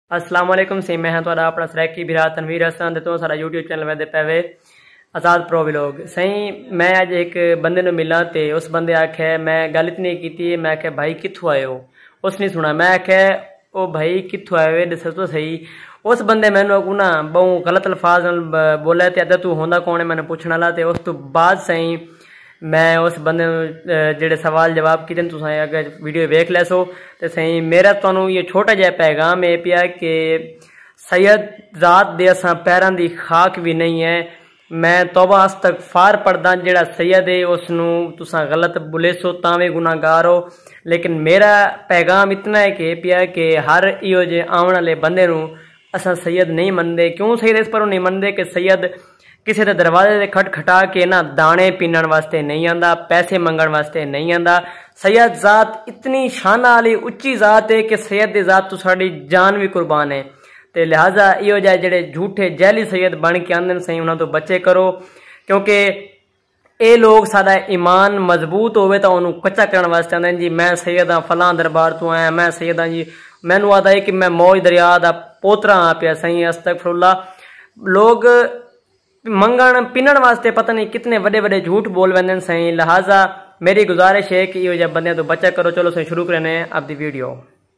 अस्सलाम वालेकुम सी मैं तुहाडा अपना सराकी भरा तनवीर हसन ते तुहाडा यूट्यूब चैनल वेंदे पे आज़ाद प्रो व्लॉग। सही मैं अज एक बंदे नूं मिला ते उस बंदे आख्या मैं गल इतनी की, मैं आख्या भाई कित्थों आए हो? उस नहीं सुना। मैं आख्या ओ भाई कित्थों आए हो दसो तो सही। उस बंदे मैनू अगू ना बहु गलत अल्फाज बोलिया ते अद्धा तू होंदा कौन है मैंने पुछण वाला। ते उस तो बाद सही मैं उस बंदे जेडे सवाल जवाब किए तुम अगर वीडियो वेख लैसो तो सही। मेरा तुहानू ये छोटा जहा पैगाम है पिया कि सैयद जात दे असां पैरां दी खाक भी नहीं है। मैं तौबा इस्तगफार पढ़दा जेड़ा सैयद है उसनू तुसां गलत बुलेसो तावे गुनाहगार हो। लेकिन मेरा पैगाम इतना है कि पिया कि हर इहो जे आने वाले बंदे नू असां सैयद नहीं मनदे। क्यों सैयद इस पर नहीं मनदे कि सैयद किसी के दरवाजे से खटखटा के ना दाने पीने वास्ते नहीं आंदा, पैसे मंगण वास्ते नहीं आंदा। सैयद जात इतनी शाना वाली उच्ची जात है कि सैयद दी जात तो साड़ी जान भी कुर्बान है। ते लिहाजा इहो जिहे जेडे झूठे जैली सैयद बन के आंदे सही उन्हां तो बचे करो, क्योंकि ये लोग साडा ईमान मजबूत होवे तो उन्होंने कच्चा करने वास्ते आंदे जी मैं सैयद हाँ फलां दरबार तो आया, मैं सैयद हाँ जी। मैनू आता है कि मैं मौज दरिया दा पोतरा हाँ पिया सही। अस्तगफिरुल्लाह। लोग मंगण पीनण वास्ते पता नहीं कितने बड़े बड़े झूठ बोल वेंदे सही। लिहाजा मेरी गुजारिश है कि इहो बंदे तो बचा करो। चलो सही शुरू करने अपनी वीडियो।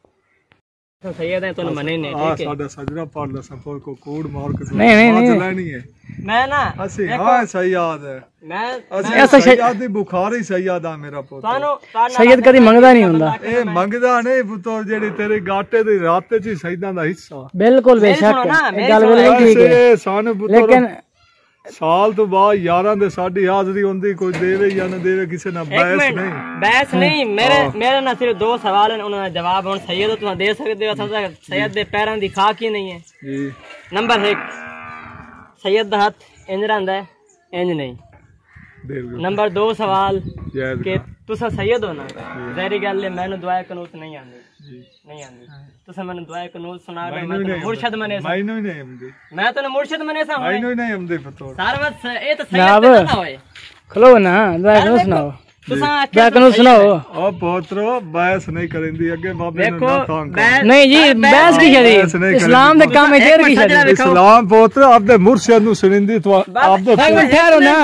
सैयद है तो मने ने ठीक है साडा सजरा पढ़ ल सफर को कोड मार के नहीं लेनी है। मैं ना असि हां सैयद है मैं ऐसा सैयद दी बुखारी सैयद आ मेरा पुत्र। सैयद कदी मंगदा नहीं हुंदा। ए मंगदा नहीं पुत्र जेडी तेरे गाटे दी राते च सैयदां दा हिस्सा। बिल्कुल बेशक गल बिल्कुल ठीक है। सान पुत्र लेकिन साल तो बाद यारां दे साडी हाजरी होंदी कोई देवे या ना देवे किसी ना बहस नहीं। मेरे ना सिर्फ दो सवाल हैं उन्होंने जवाब हुन सैयद तुम दे सकदे हो। सैयद दे पैरां दी खाक ही नहीं है जी। नंबर 1 सैयद दा हाथ इंज रंदा है इंज नहीं। नंबर 2 सवाल कि तुसा सैयद हो ना ज़ाहिर गल है मैनू दुआ कनूत नहीं आंदी नहीं आंदी। तुसा मैनू दुआ कनूत सुना दे मैं मुर्शिद मने सा मैनू नहीं आंदी। मैं तो मुर्शिद मने सा मैनू नहीं आंदी पतो सारा बस ए तो सैयद ना होए। खलो ना दुआ कनूत सुनाओ दुआ कनूत सुनाओ। ओ पोतरो बहस नहीं करेंदी अगे बाबे ने ना तंग नहीं जी बहस की शरी इस्लाम दे काम है देर की शरी इस्लाम पोतरो आपदे मुर्शिद नु सुनिंदी तो आपदे ठहरो ना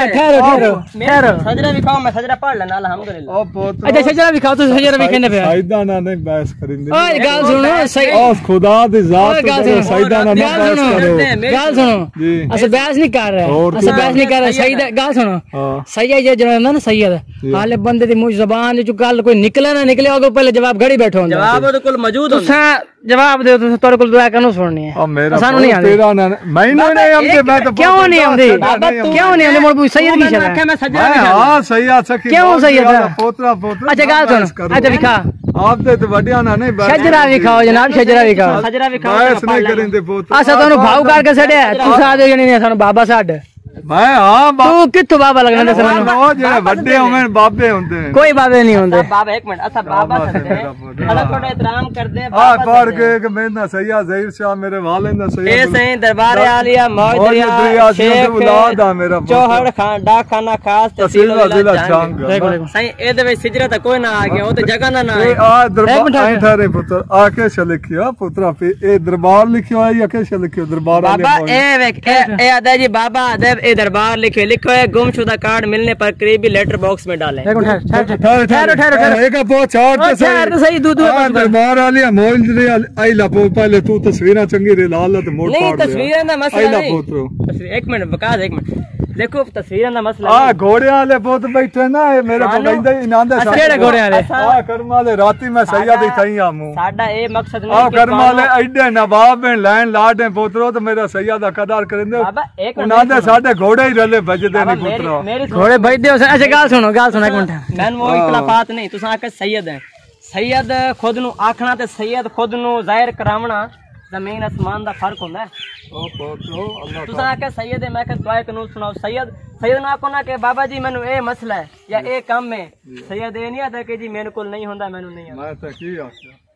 ठहरो सजरा दिखाओ मैं सजरा पढ़ लेना अल्हम्दुलिल्लाह। ओ पोतरो अच्छा सजरा दिखाओ तो सजरा भी कहने पे सईदा ना नहीं बहस करेंदी। ओए गाल सुनो सही ओ खुदा दी जात तो सईदा ना बहस करो। गाल सुनो जी अच्छा बहस नहीं कर रहा अच्छा बहस नहीं कर रहा सईदा गाल सुनो सैयद जो है ना सैयद बंदे दी मुंह जबान जो गल कोई निकले ना निकले ओगे पहले जवाब घड़ी बैठो जवाब ओदे कोल मौजूद हो जवाब दे तो तोरे कोल दुआ कनो सुननी है सानू नहीं आंदी तेरा मैनू नहीं आंदी। मैं तो क्यों नहीं आंदी क्यों नहीं आंदी मोर सैयद की शरा मैं सजरा हां सैयद सखी क्यों सैयद पोतरा पोतरा अच्छा गाल सुन अच्छा दिखा आप दे तो वडिया ना नहीं सजरा दिखाओ जनाब सजरा दिखाओ बस नहीं करेंदे पोतरा अच्छा तोनु भाऊ करके सड़या तू सादे नहीं सानू बाबा साड मैं हां तू कित्थों बाबा लगना दस मैनू ओ जेड़े बड़े होवे बाबे होंदे कोई बाबे नहीं होंदे बाबा एक मिनट अच्छा बाबा सदे अल्लाह थोड़ा एहतराम कर दे बाबा पढ़ के कि मैं ना सैयद ज़हीर शाह मेरे वालिद दा सैयद ए सही दरबार आलिया मौज दरिया शेख औलाद आ मेरा चौहड़ खान डा खाना खास तहसील जिला चांग सही ए दे विच सिजरा ता कोई ना आ गया ओ ते जगह दा ना आ दरबार आई थारे पुत्र आके छ लिखियो पुत्रा पे ए दरबार लिखियो है या के छ लिखियो दरबार बाबा ए वेख ए आदा जी बाबा आदे ए दरबार लिखे लिखो है गुमशुदा कार्ड मिलने पर करीबी लेटर बॉक्स में डालें। ठहरो एक बहुत चार तो सही दूध दरबार वाली मोल रे आई ला पहले तू तस्वीरें चंगी रे लाल तो मोड़ नहीं तस्वीरें दा मसला नहीं एक मिनट बकास एक मिनट देखो तस्वीरें दा मसला हां घोड़े वाले बहुत बैठे ना मेरे को कहंदे इनांदे साडे घोड़े वाले हां कर्म वाले राती मैं सैयद ही थई आमू साडा ए मकसद नहीं हां कर्म वाले एडे नवाब में लाइन लाडे पोतरो तो मेरा सैयद दा कदर करेंदे बाबा एक इनांदे साडे घोड़े ही रले बजदे नहीं पुत्रो घोड़े बजदे अच्छा गाल सुनो एक मिनट मैं वो इख्तिलाफात नहीं तुसा आके सैयद है सैयद खुद नु आखना ते सैयद खुद नु जाहिर करावना जमीन आसमान दा फर्क होंदा है। ओ पोतरो अल्लाह तुसा आके सैयद है मैं के दुआ कनूत सुनाओ सैयद ना को ना के बाबा जी मेनू ए मसला है या ए काम है सैयद ए नहीं आता कि जी मेरे को नहीं होंदा मेनू नहीं आता मैं तो की आखया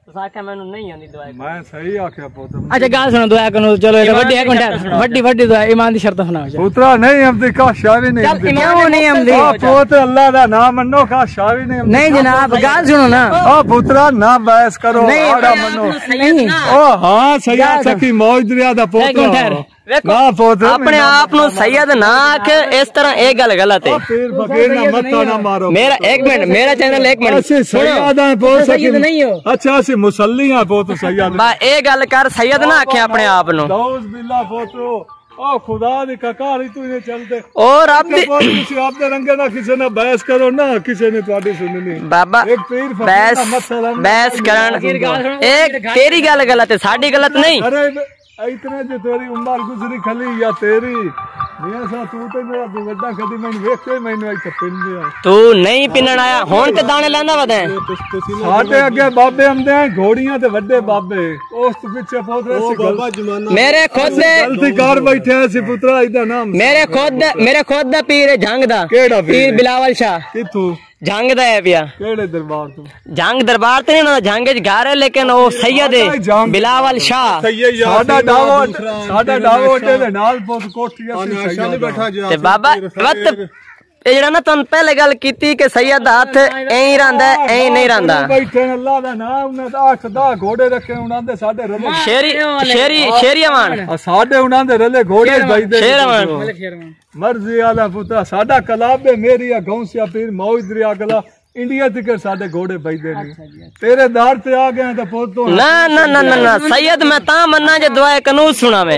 ਤੁਸੀਂ ਆਖਿਆ ਮੈਨੂੰ ਨਹੀਂ ਆਉਂਦੀ ਦੁਆ ਮੈਂ ਸਹੀ ਆਖਿਆ ਪੁੱਤ अच्छा गाल सुनो दुआ कनूत चलो ये वड्डी एक मिनट वड्डी दुआ ईमान दी शर्त सुनाओ पुत्रा नहीं आमदी का शावी नहीं आमदी क्यों नहीं आमदी पुत्र अल्लाह दा नाम मन्नो का शावी नहीं आमदी नहीं जनाब गाल सुनो ना ओ पुत्रा ना बहस करो आड़ा मन्नो नहीं ओ हां सैयद सखी मौज दरिया दा पोतरा ਵੇਖੋ ਆਪਣੇ ਆਪ ਨੂੰ ਸੈयद ਨਾ ਆਖ ਇਸ ਤਰ੍ਹਾਂ ਇਹ ਗੱਲ ਗਲਤ ਹੈ ਪੀਰ ਫਕੀਰ ਨਾ ਮੱਥਾ ਨਾ ਮਾਰੋ ਮੇਰਾ ਇੱਕ ਮਿੰਟ ਮੇਰਾ ਚੈਨਲ ਇੱਕ ਮਿੰਟ ਅਸੀਂ ਸੈयद ਆ ਬੋਲ सैयद नहीं हो अच्छा ਅਸੀਂ ਮੁਸੱਲੀ ਆ ਪੁੱਤ ਸੈयद ਬਾ ਇਹ ਗੱਲ ਕਰ ਸੈयद ਨਾ ਆਖੇ ਆਪਣੇ ਆਪ ਨੂੰ ਦੌਜ਼ ਬਿੱਲਾ ਪੋਤਰੋ ओ खुदा दी ककार तू ने चलते और आप किसी आप दे रंगे ना किसी ने बहस करो ना किसी ने ਤੁਹਾਡੀ सुननी बाबा एक पीर फकीर बहस करन एक तेरी गल गलत है साडी गलत नहीं अरे इतने जो तेरी उम्र गुजरी खली या तेरी मियां सा तू ते मेरा दुगड्डा कदी मैं वेख के मैनू आई पिन दिया तू नहीं पिनण आया हुन ते दाने लेंदा वदे साडे अगे बाबे आंदे घोड़ियां ते वड्डे बाबे उस पीछे पोत रहे सी बाबा जमाना मेरे खुद दे गलती कर बैठे सी पुत्रा इदा नाम मेरे खुद दा पीर है जंग दा पीर बिलावल शाह किथू जंग दा है पिया केड़े दरबार तो जंग दरबार ते ना जंग च घर है लेकिन वो सैयद है बिलावल शाह साडा डावो दे नाल पोत कोठिया से बैठा ते बाबा वत ਇਹ ਜਿਹੜਾ ਨਾ ਤੁਹਾਨੂੰ ਪਹਿਲੇ ਗੱਲ ਕੀਤੀ ਕਿ ਸੈयद ਦਾ ਹੱਥ ਐਂ ਹੀ ਰਹਿੰਦਾ ਐਂ ਨਹੀਂ ਰਹਿੰਦਾ ਬੈਠੇ ਅੱਲਾਹ ਦਾ ਨਾਮ ਉਹਨੇ 8-10 ਘੋੜੇ ਰੱਖੇ ਉਹਨਾਂ ਦੇ ਸਾਡੇ ਰਲੇ ਸ਼ੇਰੀਆਵਾਨ ਸਾਡੇ ਉਹਨਾਂ ਦੇ ਰਲੇ ਘੋੜੇ ਭਜਦੇ ਸ਼ੇਰਵਾਨ ਮਰਜ਼ੀ ਆਲਾ ਪੁੱਤਾ ਸਾਡਾ ਕਲਾਬੇ ਮੇਰੀ ਆ ਗੌਂਸਿਆ ਪੀਰ ਮੌਜ ਦਰਿਆ ਗਲਾ इंडिया तक साडे घोड़े बजदे नहीं तेरे दार ते आ गए तो पोत तो ना ना ना ना ना सैयद मैं ता मन्ना जे दुआ कनूत सुनावे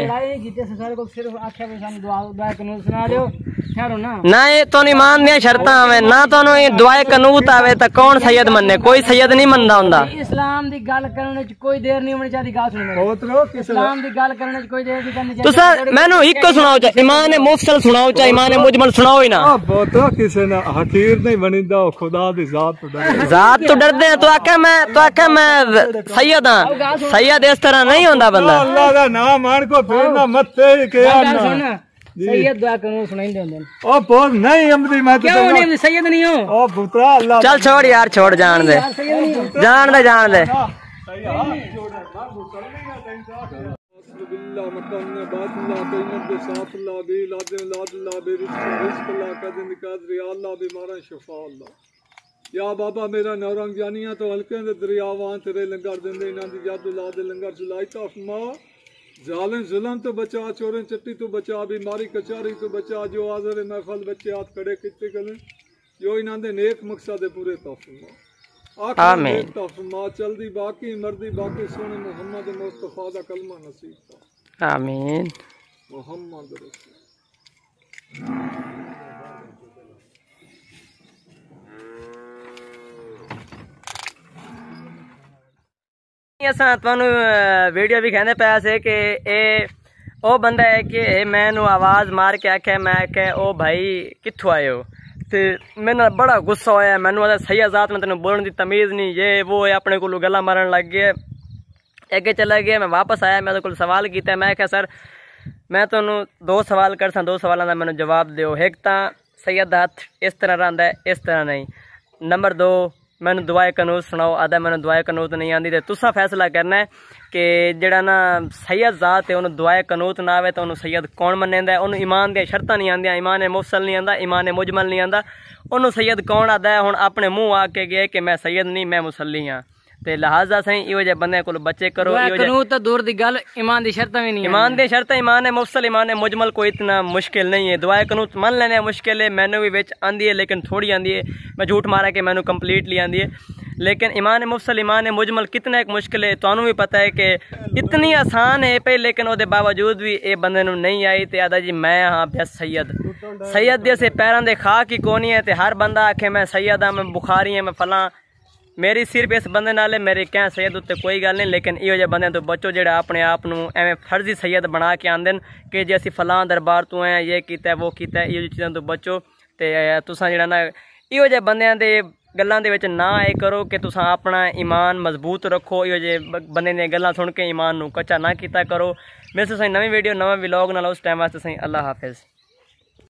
ना ये तो ईमान दी शर्तां आवे ना तोनु ये दुआ कनूत आवे ता कौन सैयद मन्ने कोई सैयद नहीं मनदा हुंदा इस्लाम दी गल करने च कोई देर नहीं होनी चाहिदी गाल सुनो पोतरो इस्लाम दी गल करने च कोई देर नहीं करनी चाहिदी तुसा मैनू इको सुनाओ चा ईमान मुफसल सुनाओ चा ईमान मुजमल सुनाओ ही ना पोतरो किसे ना हकीर नहीं बनिंदा खुदा दी जात तो डरदे हैं तो आके मैं सैयद हां सैयद इस तरह नहीं होंदा बंदा अल्लाह दा नाम मान को फेरना मत्थे के आना सैयद दुआ कनूत सुनाइंदे हुंदे ओ पोत नहीं अमदी मैं तो क्यों नहीं सैयद नहीं हो ओ पुत्रा अल्लाह चल छोड़ यार छोड़ जान दे जान दे बिल्ला मकान बात अल्लाह बेनत के साथ अल्लाह बे लाद अल्लाह बे रिस्क अल्लाह का दिन कादर अल्लाह बीमारा शिफा अल्लाह या बाबा मेरा नौरंग जानिया तो हल्के दे दरियावां तेरे लंगर देंदे इना दी याद अल्लाह दे लंगर चलाई ता फरमा जालिम जुल्म तो बचा चोरें चट्टी तो बचा बीमारी कचारी तो बचा जो हाजिर महफिल बच्चे हाथ खड़े किते गले जो इना दे नेक मकसद पूरे ता फरमा आमीन ता फरमा चलदी बाकी मर्दी बाकी सोने मोहम्मद मुस्तफा दा कलमा नसीब ता आमीन मोहम्मद रसूल वीडियो भी कहने पाया से कि ओ बंदा है कि मैनू आवाज़ मार के आख्या मैं आख्या ओ भाई कित्थों आए हो ते मैंने बड़ा गुस्सा होया मैनू आदा सैयद ज़ात में तेन बोलने की तमीज़ नहीं ये वो है अपने को गला मारन लग गया अगे चला गया मैं वापस आया मैं को सवाल किया मैं आख्या सर मैं तुहानू 2 सवाल कर सा 2 सवालों का मैनू जवाब दिओ एक तो सैयद दा हथ इस तरह रहिंदा इस तरह नहीं नंबर 2 मैनू दुआ कनूत सुनाओ आदा मैनू दुआ कनूत नहीं आती तो तुसा फैसला करना है कि जड़ा ना सैयद ज़ात है उन्होंने दुआ कनूत ना आवे तो उन्होंने सैयद कौन मन्नेंदा उन्होंने ईमान दी शर्तां नहीं आंदियां ईमान मुफसल नहीं आंदा ईमान मुजमल नहीं आंदा उन्होंने सैयद कौन आदा है हुण अपने मुँह आके गए कि मैं सैयद नहीं मैं मुसल्ली हाँ ते लिहाजा सही इहो जे बंदे कोल बच्चे करो कनूत तो दूर दी गल ईमान दी शर्तां भी नहीं ईमान दी शर्तां ईमान मुफसल ईमान मुजमल कोई इतना मुश्किल नहीं है दुआ कनूत मन लेने मुश्किल है मैनू भी विच आंदी है लेकिन थोड़ी आंदी है मैं झूठ मारा कि मैनू कंप्लीटली आंदी है लेकिन ईमान मुफसल ईमान मुजमल कितना एक मुश्किल है तुहानू भी पता है कि इतनी आसान है पे लेकिन उसके बावजूद भी ये बंदे नू नहीं आई तो आदा जी मैं हाँ बस सैयद दे से पैरों के खा की कोनी है तो हर बंदा आखे मैं सैयद हाँ मैं बुखारी है मैं फलां मेरी सिर्फ इस बंदे नाल मेरे क्या सैयद उत्ते कोई गल नहीं लेकिन इहो जे बंदे तो बचो जेड़ा अपने आप नू एवें फर्जी सैयद बना के आंदे कि जे असीं फलां दरबार तो हैं ये कीता वो कीता इहो चीज़ां तो बचो ते तुसां जेड़ा ना इहो जे बंदियां दे गल्लां दे विच ना आए करो कि तुसां अपना ईमान मजबूत रखो इहो जे बंदे दी गल्लां सुन के ईमान नू कच्चा ना कीता करो। मिलते सही नवी वीडियो नवा व्लॉग नाल उस टाइम वास्ते सही अल्लाह हाफिज़।